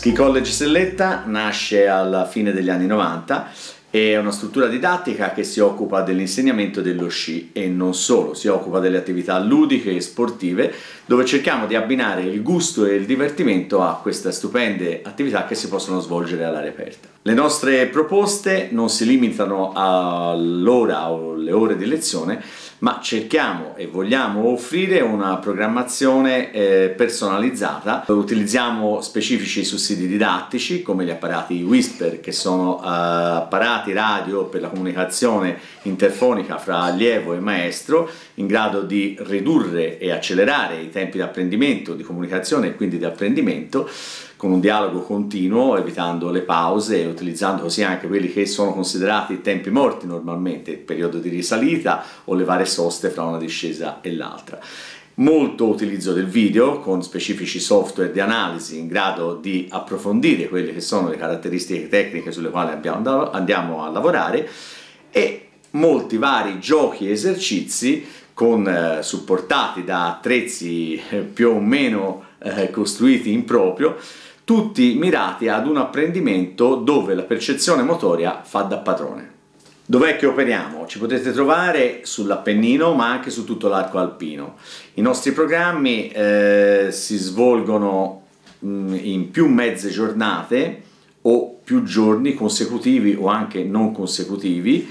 Ski College Selletta nasce alla fine degli anni 90, è una struttura didattica che si occupa dell'insegnamento dello sci e non solo, si occupa delle attività ludiche e sportive, dove cerchiamo di abbinare il gusto e il divertimento a queste stupende attività che si possono svolgere all'aria aperta. Le nostre proposte non si limitano all'ora o alle ore di lezione, ma cerchiamo e vogliamo offrire una programmazione personalizzata. Utilizziamo specifici sussidi didattici come gli apparati Whisper, che sono apparati radio per la comunicazione interfonica fra allievo e maestro, in grado di ridurre e accelerare i tempi di apprendimento, di comunicazione e quindi di apprendimento, con un dialogo continuo, evitando le pause e utilizzando così anche quelli che sono considerati tempi morti normalmente, il periodo di risalita o le varie soste fra una discesa e l'altra. Molto utilizzo del video con specifici software di analisi in grado di approfondire quelle che sono le caratteristiche tecniche sulle quali andiamo a lavorare, e molti vari giochi e esercizi supportati da attrezzi più o meno costruiti in proprio, tutti mirati ad un apprendimento dove la percezione motoria fa da padrone. Dov'è che operiamo? Ci potete trovare sull'Appennino ma anche su tutto l'arco alpino. I nostri programmi si svolgono in più mezze giornate o più giorni consecutivi o anche non consecutivi,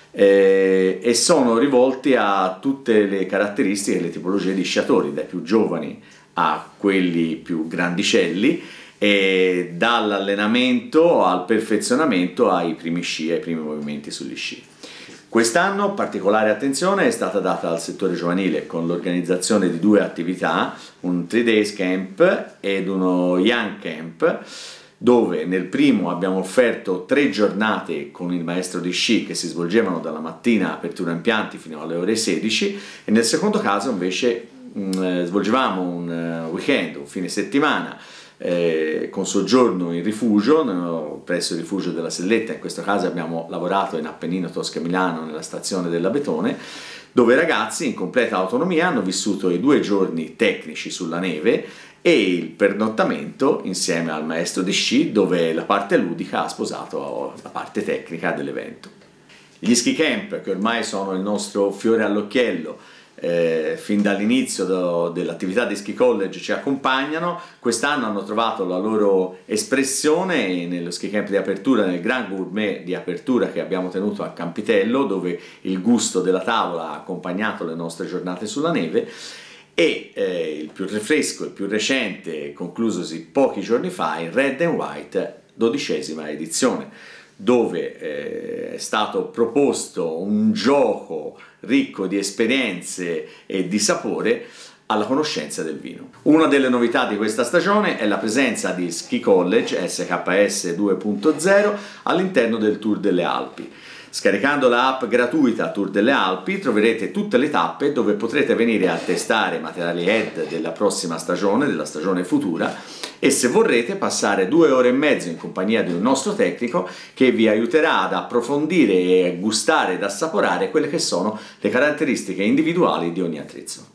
e sono rivolti a tutte le caratteristiche e le tipologie di sciatori, dai più giovani a quelli più grandicelli, e dall'allenamento al perfezionamento ai primi sci, ai primi movimenti sugli sci. Quest'anno particolare attenzione è stata data al settore giovanile con l'organizzazione di due attività, un 3 Days Camp ed uno Young Camp, dove nel primo abbiamo offerto 3 giornate con il maestro di sci che si svolgevano dalla mattina apertura impianti fino alle ore 16, e nel secondo caso invece svolgevamo un weekend, un fine settimana, con soggiorno in rifugio presso il rifugio della Selletta. In questo caso abbiamo lavorato in Appennino Tosca Milano nella stazione dell'Abetone, dove i ragazzi in completa autonomia hanno vissuto i 2 giorni tecnici sulla neve e il pernottamento insieme al maestro di sci, dove la parte ludica ha sposato la parte tecnica dell'evento. Gli ski camp, che ormai sono il nostro fiore all'occhiello, fin dall'inizio dell'attività di Ski College ci accompagnano. Quest'anno hanno trovato la loro espressione nello ski camp di apertura, nel Grand Gourmet di apertura che abbiamo tenuto a Campitello, dove il gusto della tavola ha accompagnato le nostre giornate sulla neve, e il più fresco, il più recente, conclusosi pochi giorni fa, il Red and White 12ª edizione, dove è stato proposto un gioco ricco di esperienze e di sapore alla conoscenza del vino. Una delle novità di questa stagione è la presenza di Ski College SKS 2.0 all'interno del Tour delle Alpi. Scaricando l'app gratuita Tour delle Alpi troverete tutte le tappe dove potrete venire a testare materiali head della prossima stagione, della stagione futura, e se vorrete passare 2 ore e mezzo in compagnia di un nostro tecnico che vi aiuterà ad approfondire e a gustare ed assaporare quelle che sono le caratteristiche individuali di ogni attrezzo.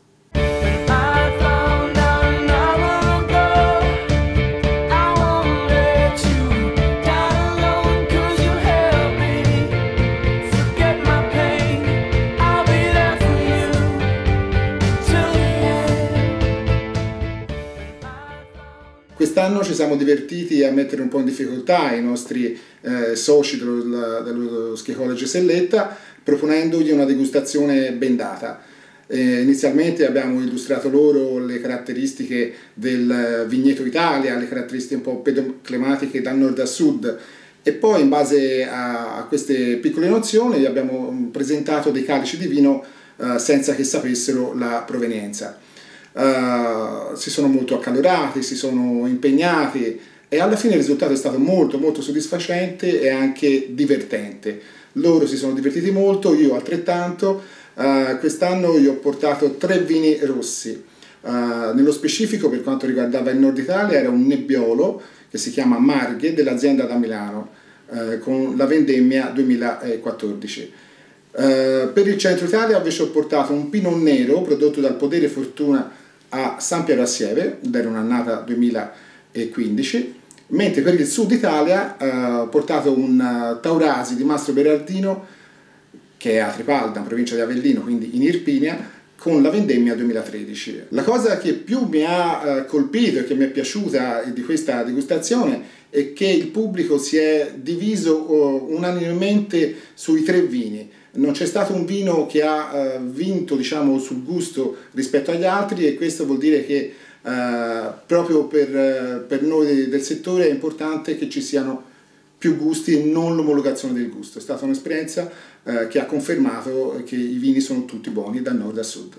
Quest'anno ci siamo divertiti a mettere un po' in difficoltà i nostri soci dello Ski College Selletta, proponendogli una degustazione bendata. Inizialmente abbiamo illustrato loro le caratteristiche del vigneto Italia, le caratteristiche un po' pedoclimatiche da nord a sud, e poi in base a queste piccole nozioni gli abbiamo presentato dei calici di vino senza che sapessero la provenienza. Si sono molto accalorati, si sono impegnati e alla fine il risultato è stato molto soddisfacente e anche divertente. Loro si sono divertiti molto, io altrettanto. Quest'anno io ho portato 3 vini rossi. Nello specifico, per quanto riguardava il nord Italia, era un Nebbiolo che si chiama Marghe dell'azienda da Milano, con la vendemmia 2014. Per il centro Italia invece ho portato un Pinot Nero prodotto dal Podere Fortuna a San Piero Assieve, ed era un'annata 2015, mentre per il sud Italia ho portato un Taurasi di Mastro Berardino, che è a Tripalda, in provincia di Avellino, quindi in Irpinia, con la vendemmia 2013. La cosa che più mi ha colpito e che mi è piaciuta di questa degustazione è che il pubblico si è diviso unanimemente sui 3 vini. Non c'è stato un vino che ha vinto, diciamo, sul gusto rispetto agli altri, e questo vuol dire che proprio per noi del settore è importante che ci siano più gusti e non l'omologazione del gusto. È stata un'esperienza che ha confermato che i vini sono tutti buoni da nord a sud.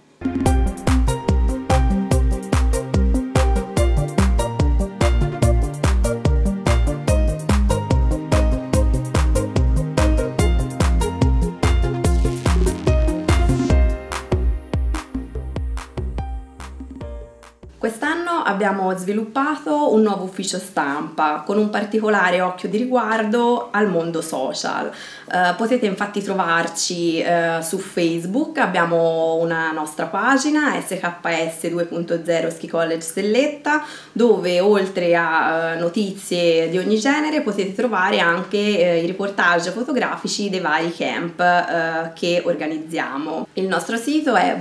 Quest'anno abbiamo sviluppato un nuovo ufficio stampa con un particolare occhio di riguardo al mondo social. Potete infatti trovarci su Facebook, abbiamo una nostra pagina SKS 2.0 Ski College Selletta, dove oltre a notizie di ogni genere potete trovare anche i reportage fotografici dei vari camp che organizziamo. Il nostro sito è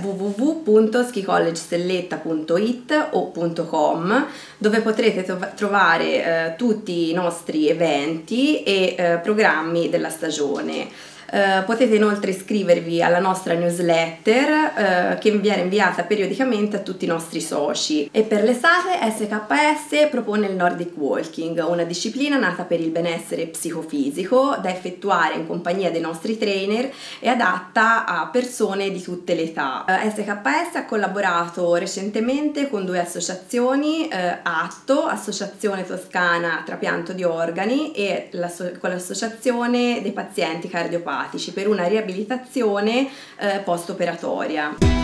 www.skicollegeselletta.it o .com, dove potrete trovare tutti i nostri eventi e programmi della stagione. Potete inoltre iscrivervi alla nostra newsletter che viene inviata periodicamente a tutti i nostri soci. E per l'estate SKS propone il Nordic Walking, una disciplina nata per il benessere psicofisico da effettuare in compagnia dei nostri trainer e adatta a persone di tutte le età. SKS ha collaborato recentemente con 2 associazioni, ATTO, Associazione Toscana Trapianto di Organi, e con l'Associazione dei Pazienti Cardiopatici per una riabilitazione post-operatoria.